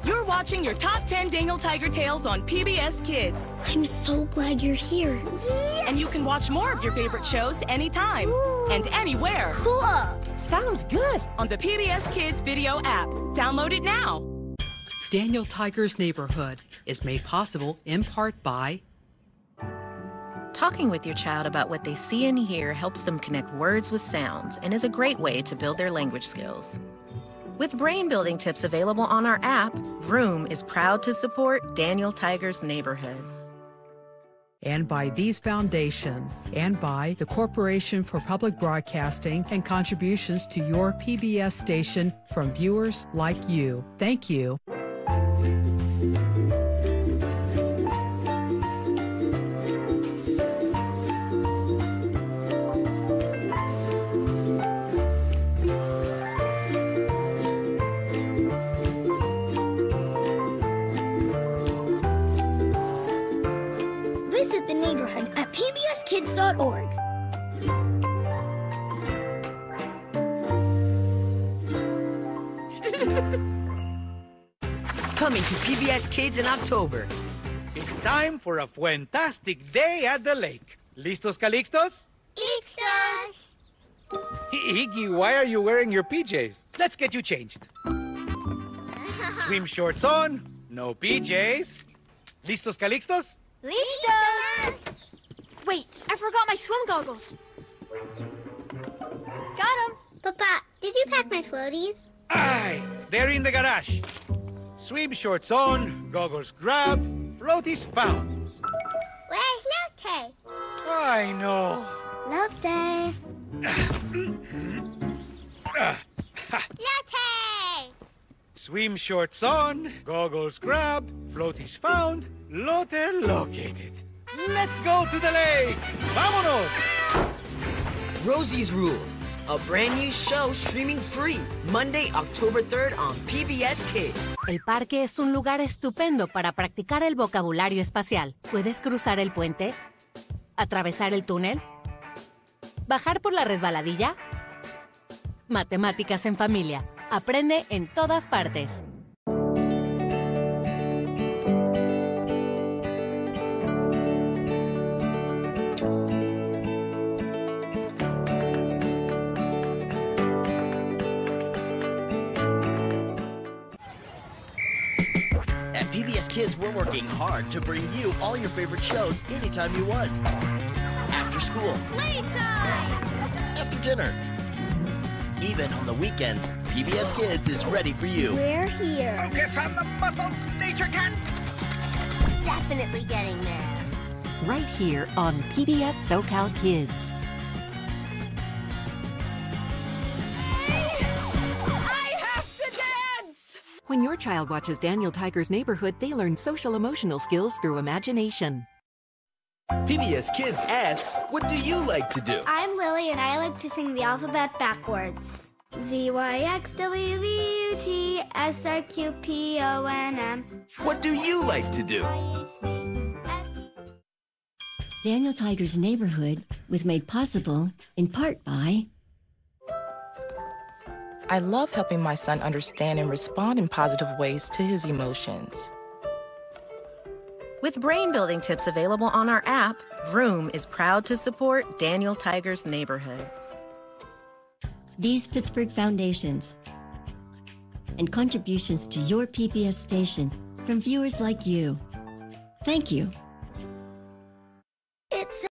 You're watching your top 10 Daniel Tiger Tales on PBS Kids. I'm so glad you're here. Yeah. And you can watch more of your favorite shows anytime. Ooh. And anywhere. Cool. Sounds good. On the PBS Kids video app. Download it now. Daniel Tiger's Neighborhood is made possible in part by... Talking with your child about what they see and hear helps them connect words with sounds and is a great way to build their language skills. With brain-building tips available on our app, Vroom is proud to support Daniel Tiger's Neighborhood. And by these foundations, and by the Corporation for Public Broadcasting and contributions to your PBS station from viewers like you. Thank you. Visit the neighborhood at pbskids.org. Coming to PBS Kids in October. It's time for a fantastic day at the lake. ¿Listos, Calixtos? Ixtos! Iggy, why are you wearing your PJs? Let's get you changed. Swim shorts on, no PJs. ¿Listos, Calixtos? Listos! Wait, I forgot my swim goggles. Got 'em. Papa, did you pack my floaties? Aye, they're in the garage. Swim shorts on, goggles grabbed, floaties found. Where's Lotte? I know. Lotte! Lotte! Swim shorts on, goggles grabbed, floaties found, Lotte located. Let's go to the lake! Vámonos! Rosie's Rules, a brand new show streaming free Monday, October 3rd on PBS Kids. El parque es un lugar estupendo para practicar el vocabulario espacial. Puedes cruzar el puente, atravesar el túnel, bajar por la resbaladilla. Matemáticas en familia. Aprende en todas partes. At PBS Kids, we're working hard to bring you all your favorite shows anytime you want. After school. Playtime! After dinner. Even on the weekends, PBS Kids is ready for you. We're here. Focus on the muscles, Nature Cat! Definitely getting there. Right here on PBS SoCal Kids. I have to dance! When your child watches Daniel Tiger's Neighborhood, they learn social-emotional skills through imagination. PBS Kids asks, what do you like to do? I'm Lily, and I like to sing the alphabet backwards. ZYXWVUTSRQPONM. What do you like to do? Daniel Tiger's Neighborhood was made possible in part by... I love helping my son understand and respond in positive ways to his emotions. With brain-building tips available on our app, Vroom is proud to support Daniel Tiger's Neighborhood. These Pittsburgh foundations and contributions to your PBS station from viewers like you. Thank you.